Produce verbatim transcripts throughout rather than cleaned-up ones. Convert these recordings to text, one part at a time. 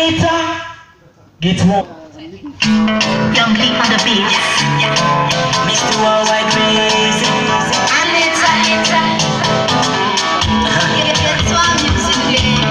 Anita, get home. Young Lee on the beat. Mister Worldwide Crazy. Anita, Anita. Get to our music, baby.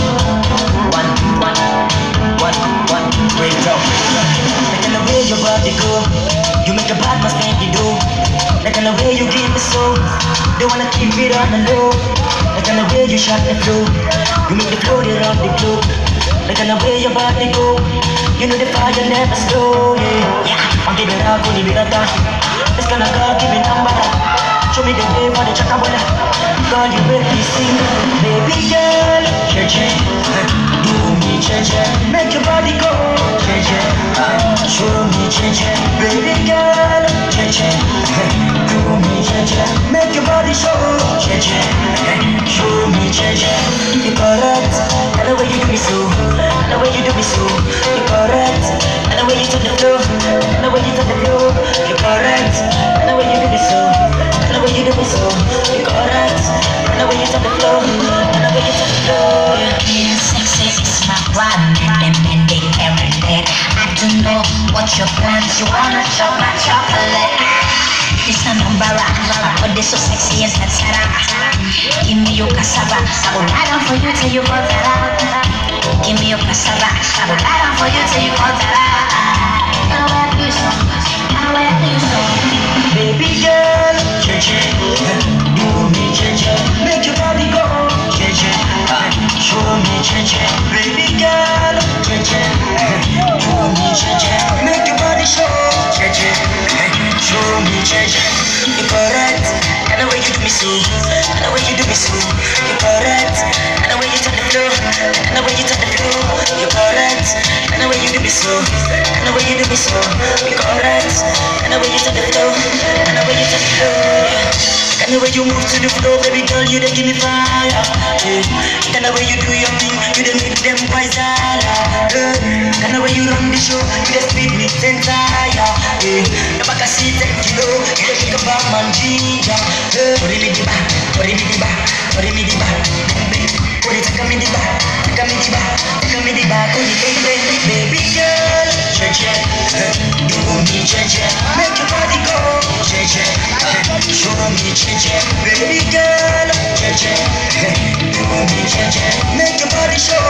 One, one, one, one, break it up. Like the way your body go, you make a bad man stand you do. Like the way you give me so, they wanna keep it on the low. Like the way you shot the flow, you make the flow around the globe. Like the way your body go, you know the fire never slow. Yeah, yeah. I'm giving up, give me that. It's gonna go, give me number. Show me the way for the chakabola. God, you make me sing, baby girl. Yeah, yeah. Do me, yeah, yeah. Make your body go, yeah, yeah. Show me, yeah, yeah. Baby girl, yeah, yeah. Do me, yeah, yeah. Make your body show, yeah, yeah. Show me, yeah, yeah. You correct, and the way you do me so, and the way you do me so. You correct, and the way you turn the flow, and the way you turn the flow. You correct, and the way you do me so, and the way you do me so. You correct, and the way you turn the flow, and the way you turn the flow. Being sexy is my plan, and ending every day. I don't know what your plans. You wanna chop my chocolate? It's a number, but this so sexy as that Sarah. Give me your cassava, I will ride on for you till you got that out. Give me your cassava, I will ride on for you till you got that out. Now I do so, now I do so. Baby girl, yeah, yeah. Do me, yeah, yeah. Make your body go, yeah, yeah. Show me, yeah, yeah. Baby girl, yeah, yeah. Do me, yeah, yeah. Make your body show, yeah, yeah. Show me, yeah, yeah. You correct, and the way you do me so, and the way you do me so. You correct, and the way you turn the flow, and the way you turn the flow. You correct, and the way you do me so, and the way you do me so. You correct, and the way you turn the flow, and the way you turn the flow. And the way you move to the floor, baby girl, you dey give me fire. Yeah. And the way you do your thing, you dey make them boys holla. Yeah. And the way you run the show, you dey speed me entire. Yeah. The back of seat, you know, you dey pick up a man ginger. Yeah. Put me the back, put me the back, put me the back. Put it, take me the back, take me the back, take me the back. Oh, you baby, baby girl, yeah, yeah. Do me, yeah, yeah. Make your body go, yeah, yeah. Show me, yeah, yeah. Baby girl, yeah, yeah. Do me, yeah, yeah. Make your body show,